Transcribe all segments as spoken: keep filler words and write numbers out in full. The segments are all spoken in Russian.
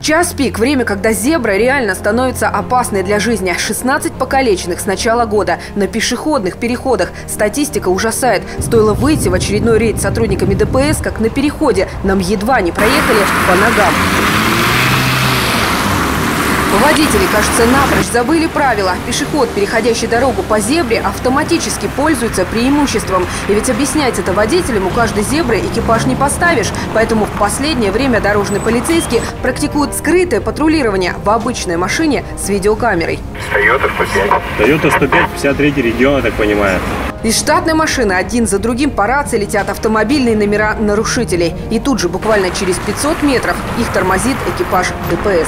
Час пик – время, когда зебра реально становится опасной для жизни. шестнадцать покалеченных с начала года на пешеходных переходах. Статистика ужасает. Стоило выйти в очередной рейд с сотрудниками ДПС, как на переходе нам едва не проехали по ногам. Водители, кажется, напрочь забыли правила. Пешеход, переходящий дорогу по зебре, автоматически пользуется преимуществом. И ведь объяснять это водителям у каждой зебры экипаж не поставишь. Поэтому в последнее время дорожные полицейские практикуют скрытое патрулирование в обычной машине с видеокамерой. Тойота сто пять. Тойота сто пять, пятьдесят третий регион, я так понимаю. Из штатной машины один за другим по рации летят автомобильные номера нарушителей. И тут же, буквально через пятьсот метров, их тормозит экипаж ДПС.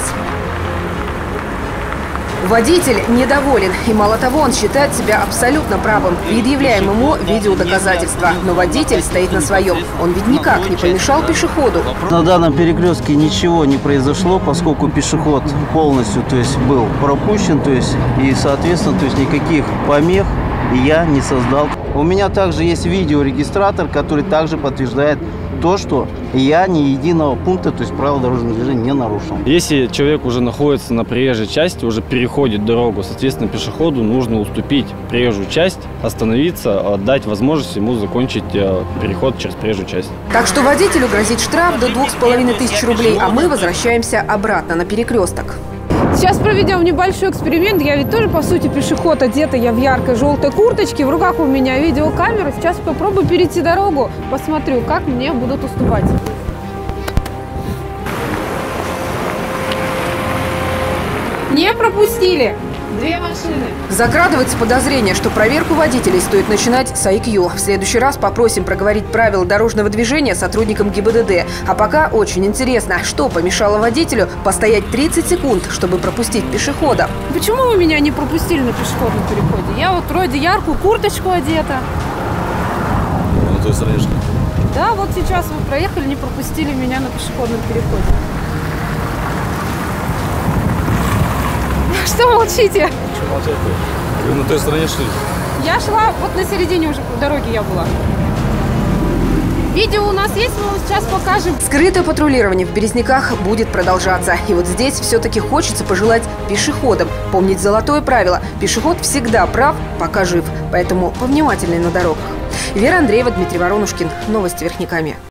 Водитель недоволен. И мало того, он считает себя абсолютно правым. Предъявляем ему видеодоказательства. Но водитель стоит на своем. Он ведь никак не помешал пешеходу. На данном перекрестке ничего не произошло, поскольку пешеход полностью, то есть, был пропущен, то есть, и, соответственно, то есть, никаких помех я не создал. У меня также есть видеорегистратор, который также подтверждает то, что я ни единого пункта, то есть правил дорожного движения, не нарушил. Если человек уже находится на проезжей части, уже переходит дорогу, соответственно, пешеходу нужно уступить проезжую часть, остановиться, отдать возможность ему закончить переход через проезжую часть. Так что водителю грозит штраф до двух с половиной тысяч рублей, а мы возвращаемся обратно на перекресток. Сейчас проведем небольшой эксперимент. Я ведь тоже, по сути, пешеход, одета я в яркой желтой курточке. В руках у меня видеокамера. Сейчас попробую перейти дорогу, посмотрю, как мне будут уступать. Не пропустили. Две машины. Закрадывается подозрение, что проверку водителей стоит начинать с ай кью. В следующий раз попросим проговорить правила дорожного движения сотрудникам ГИБДД. А пока очень интересно, что помешало водителю постоять тридцать секунд, чтобы пропустить пешехода. Почему вы меня не пропустили на пешеходном переходе? Я вот вроде яркую курточку одета. Ну, то есть раньше. Да, вот сейчас вы проехали, не пропустили меня на пешеходном переходе. Что молчите? Что молчать-то? Вы на той стороне шли? Я шла, вот на середине уже дороги я была. Видео у нас есть, мы вам сейчас покажем. Скрытое патрулирование в Березняках будет продолжаться. И вот здесь все-таки хочется пожелать пешеходам помнить золотое правило. Пешеход всегда прав, пока жив. Поэтому повнимательнее на дорогах. Вера Андреева, Дмитрий Воронушкин. Новости Верхнекамья.